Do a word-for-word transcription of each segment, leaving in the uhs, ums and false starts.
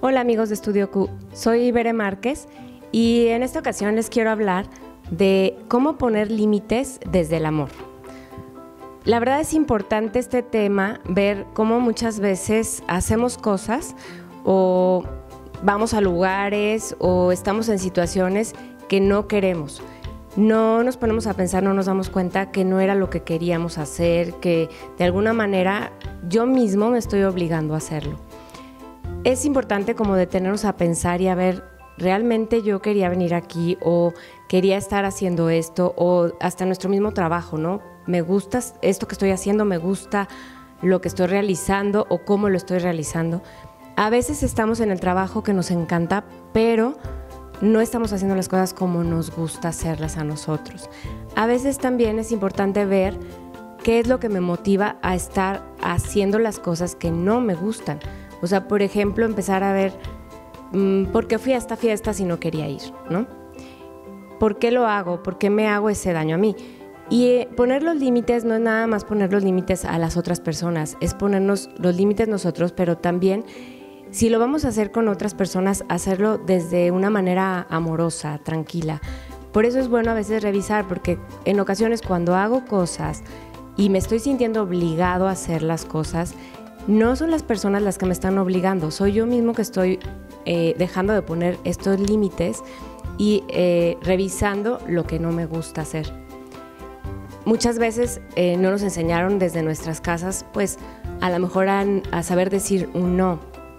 Hola amigos de Estudio Q, soy Bere Márquez y en esta ocasión les quiero hablar de cómo poner límites desde el amor. La verdad es importante este tema, ver cómo muchas veces hacemos cosas o vamos a lugares o estamos en situaciones que no queremos. No nos ponemos a pensar, no nos damos cuenta que no era lo que queríamos hacer, que de alguna manera yo mismo me estoy obligando a hacerlo. Es importante como detenernos a pensar y a ver, ¿realmente yo quería venir aquí o quería estar haciendo esto? O hasta nuestro mismo trabajo, ¿no? ¿Me gusta esto que estoy haciendo? ¿Me gusta lo que estoy realizando o cómo lo estoy realizando? A veces estamos en el trabajo que nos encanta, pero no estamos haciendo las cosas como nos gusta hacerlas a nosotros. A veces también es importante ver qué es lo que me motiva a estar haciendo las cosas que no me gustan. O sea, por ejemplo, empezar a ver mmm, por qué fui a esta fiesta si no quería ir, ¿no? ¿Por qué lo hago? ¿Por qué me hago ese daño a mí? Y eh, poner los límites no es nada más poner los límites a las otras personas, es ponernos los límites nosotros, pero también si lo vamos a hacer con otras personas, hacerlo desde una manera amorosa, tranquila. Por eso es bueno a veces revisar, porque en ocasiones cuando hago cosas y me estoy sintiendo obligado a hacer las cosas, no son las personas las que me están obligando, soy yo mismo que estoy eh, dejando de poner estos límites y eh, revisando lo que no me gusta hacer. Muchas veces eh, no nos enseñaron desde nuestras casas, pues a lo mejor a, a saber decir un no.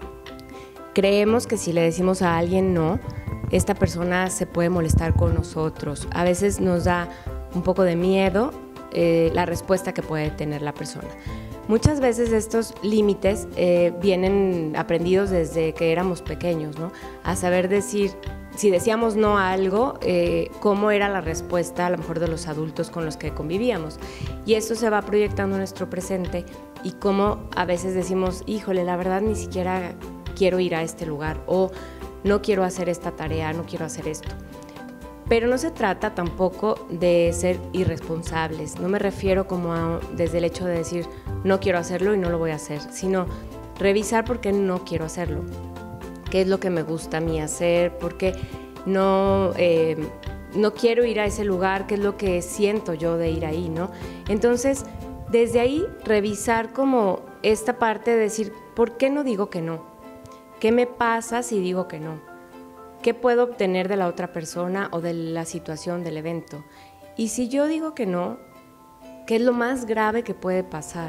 Creemos que si le decimos a alguien no, esta persona se puede molestar con nosotros. A veces nos da un poco de miedo eh, la respuesta que puede tener la persona. Muchas veces estos límites eh, vienen aprendidos desde que éramos pequeños, ¿no? A saber decir, si decíamos no a algo, eh, cómo era la respuesta a lo mejor de los adultos con los que convivíamos. Y esto se va proyectando en nuestro presente y cómo a veces decimos, híjole, la verdad ni siquiera quiero ir a este lugar o no quiero hacer esta tarea, no quiero hacer esto. Pero no se trata tampoco de ser irresponsables, no me refiero como a, desde el hecho de decir no quiero hacerlo y no lo voy a hacer, sino revisar por qué no quiero hacerlo, qué es lo que me gusta a mí hacer, por qué no, eh, no quiero ir a ese lugar, qué es lo que siento yo de ir ahí, ¿no? Entonces, desde ahí revisar como esta parte de decir, ¿por qué no digo que no? ¿Qué me pasa si digo que no? ¿Qué puedo obtener de la otra persona o de la situación, del evento? Y si yo digo que no, ¿qué es lo más grave que puede pasar?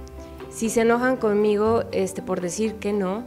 Si se enojan conmigo este, por decir que no,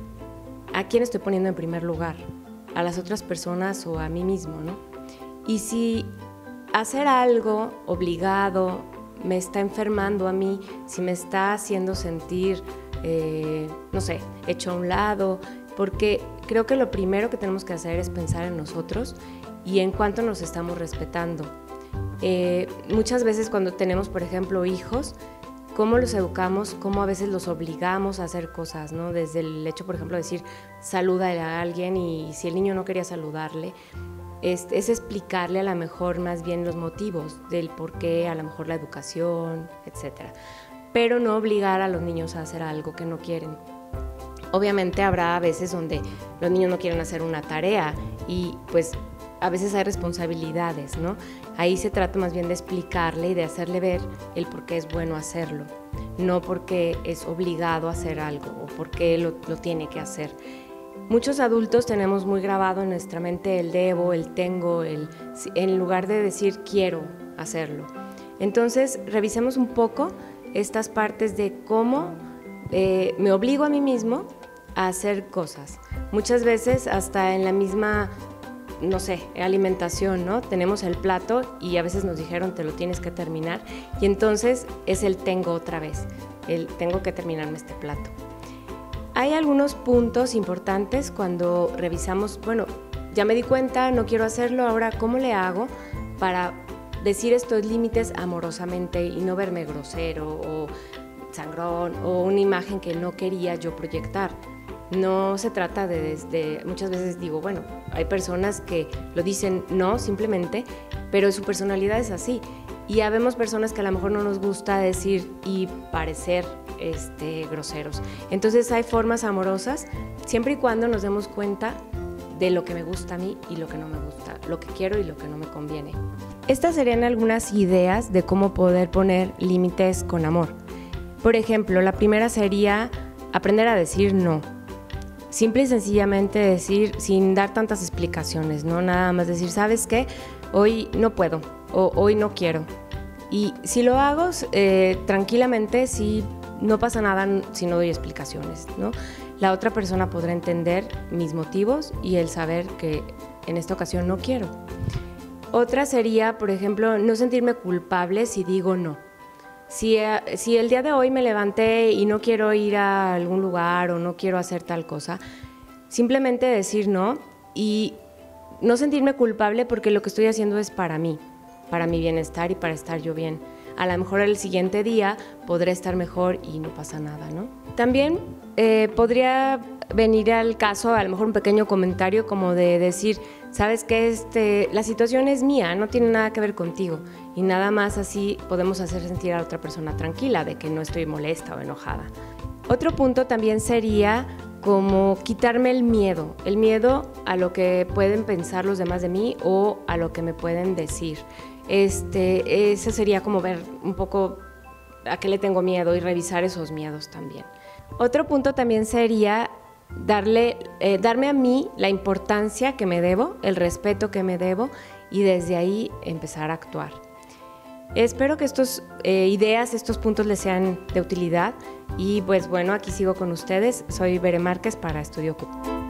¿a quién estoy poniendo en primer lugar? ¿A las otras personas o a mí mismo, no? Y si hacer algo obligado me está enfermando a mí, si me está haciendo sentir Eh, no sé, hecho a un lado, porque creo que lo primero que tenemos que hacer es pensar en nosotros y en cuánto nos estamos respetando. Eh, muchas veces cuando tenemos, por ejemplo, hijos, cómo los educamos, cómo a veces los obligamos a hacer cosas, ¿no? Desde el hecho, por ejemplo, de decir, saluda a alguien y si el niño no quería saludarle, es, es explicarle a lo mejor más bien los motivos del por qué, a lo mejor la educación, etcétera. Pero no obligar a los niños a hacer algo que no quieren. Obviamente habrá veces donde los niños no quieren hacer una tarea y pues a veces hay responsabilidades, ¿no? Ahí se trata más bien de explicarle y de hacerle ver el por qué es bueno hacerlo, no porque es obligado a hacer algo o porque lo, lo tiene que hacer. Muchos adultos tenemos muy grabado en nuestra mente el debo, el tengo, el, en lugar de decir quiero hacerlo. Entonces revisemos un poco estas partes de cómo eh, me obligo a mí mismo a hacer cosas. Muchas veces hasta en la misma, no sé, alimentación, ¿no? Tenemos el plato y a veces nos dijeron te lo tienes que terminar y entonces es el tengo otra vez, el tengo que terminarme este plato. Hay algunos puntos importantes cuando revisamos, bueno, ya me di cuenta, no quiero hacerlo, ahora ¿cómo le hago para decir estos límites amorosamente y no verme grosero o sangrón o una imagen que no quería yo proyectar? No se trata de, desde, muchas veces digo, bueno, hay personas que lo dicen no simplemente, pero su personalidad es así. Y habemos personas que a lo mejor no nos gusta decir y parecer este, groseros. Entonces hay formas amorosas, siempre y cuando nos demos cuenta de lo que me gusta a mí y lo que no me gusta, lo que quiero y lo que no me conviene. Estas serían algunas ideas de cómo poder poner límites con amor. Por ejemplo, la primera sería aprender a decir no. Simple y sencillamente decir, sin dar tantas explicaciones, ¿no? Nada más decir, ¿sabes qué? Hoy no puedo o hoy no quiero. Y si lo hago eh, tranquilamente, sí, no pasa nada si no doy explicaciones, ¿no? La otra persona podrá entender mis motivos y el saber que en esta ocasión no quiero. Otra sería, por ejemplo, no sentirme culpable si digo no. Si, si el día de hoy me levanté y no quiero ir a algún lugar o no quiero hacer tal cosa, simplemente decir no y no sentirme culpable porque lo que estoy haciendo es para mí, para mi bienestar y para estar yo bien. A lo mejor el siguiente día podré estar mejor y no pasa nada, ¿no? También eh, podría venir al caso, a lo mejor un pequeño comentario como de decir, sabes que este, la situación es mía, no tiene nada que ver contigo y nada más así podemos hacer sentir a la otra persona tranquila de que no estoy molesta o enojada. Otro punto también sería como quitarme el miedo, el miedo a lo que pueden pensar los demás de mí o a lo que me pueden decir. Este, ese sería como ver un poco a qué le tengo miedo y revisar esos miedos también. Otro punto también sería darle, eh, darme a mí la importancia que me debo, el respeto que me debo y desde ahí empezar a actuar. Espero que estas eh, ideas, estos puntos les sean de utilidad y pues bueno, aquí sigo con ustedes. Soy Bere Márquez para Estudio C U T.